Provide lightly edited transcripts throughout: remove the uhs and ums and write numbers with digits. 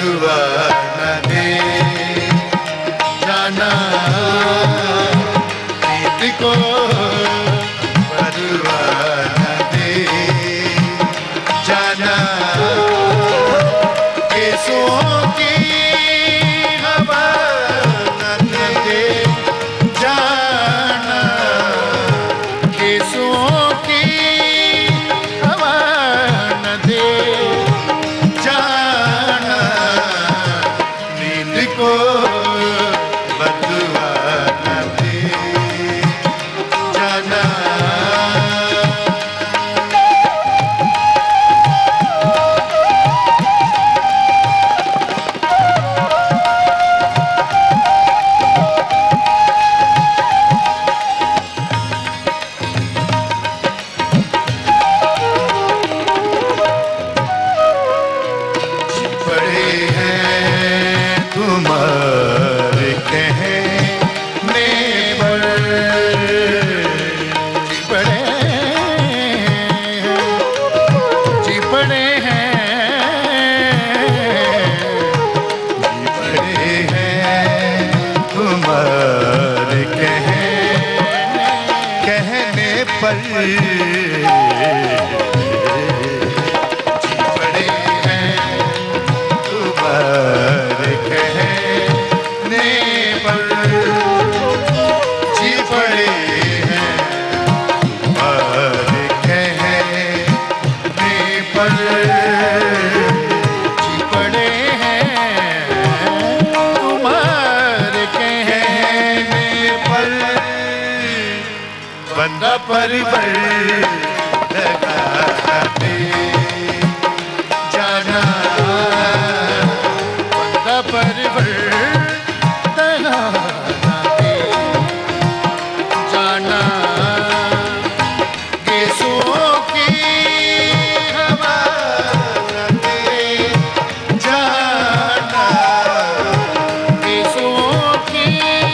बदुआ न दे जाना प्रीत को बदुआ न दे जाना केसों की हवा न दे जाना केसों की हवा न दे जाना नींद को बदुआ न दे जाना परिवर लगा दे जाना बंदा परिवर लगा दे जाना केसों की हवा न दे जाना केसों की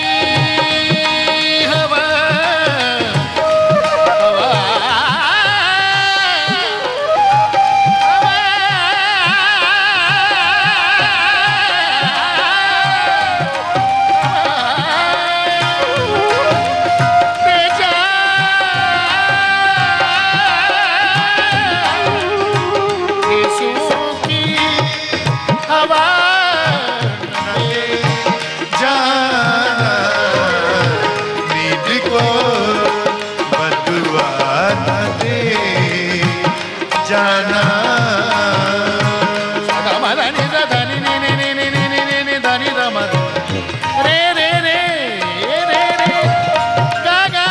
हवा जाना सदा मदा नि दा नि नि नि नि नि नि नि नि दा नि दा म रे रे रे रे रे गा गा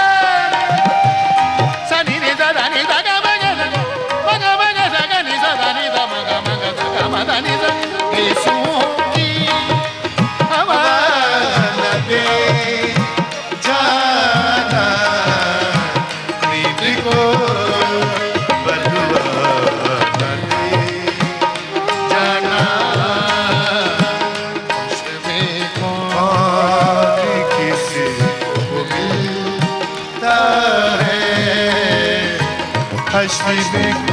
सा नि नि दा नि दा गा मा गा सा गा नि सा दा नि दा मा गा सा गा मा दा नि दा केसों की हवा न दे जाना प्रीत को हश्र को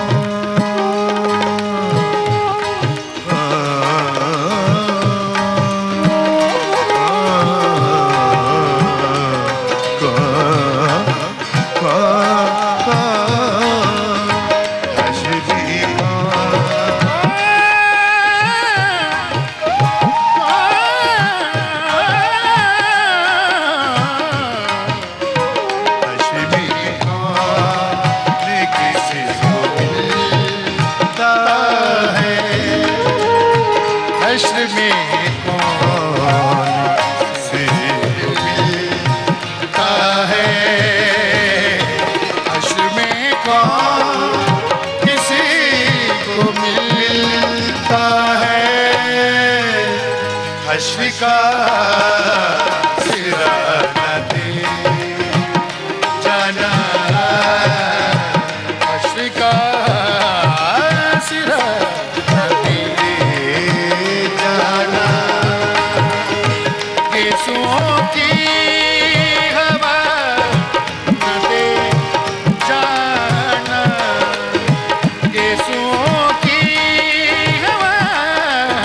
हश्र में कौन से मिलता है हश्र में कौन किसी को मिलता है हश्र का सिरा न दे जाना हश्र का सिरा की हवा न दे जाना केसों की हवा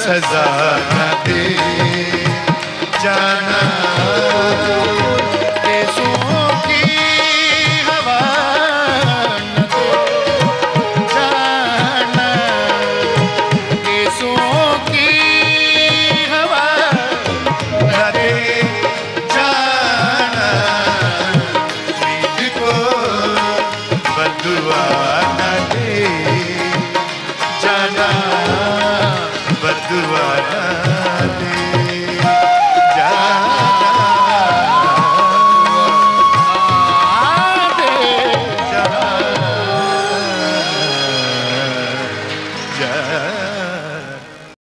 सजा न दे जाना, देशों की हवा न दे जाना, देशों की हवा न दे जाना, नींद को बदुआ न दे जाना।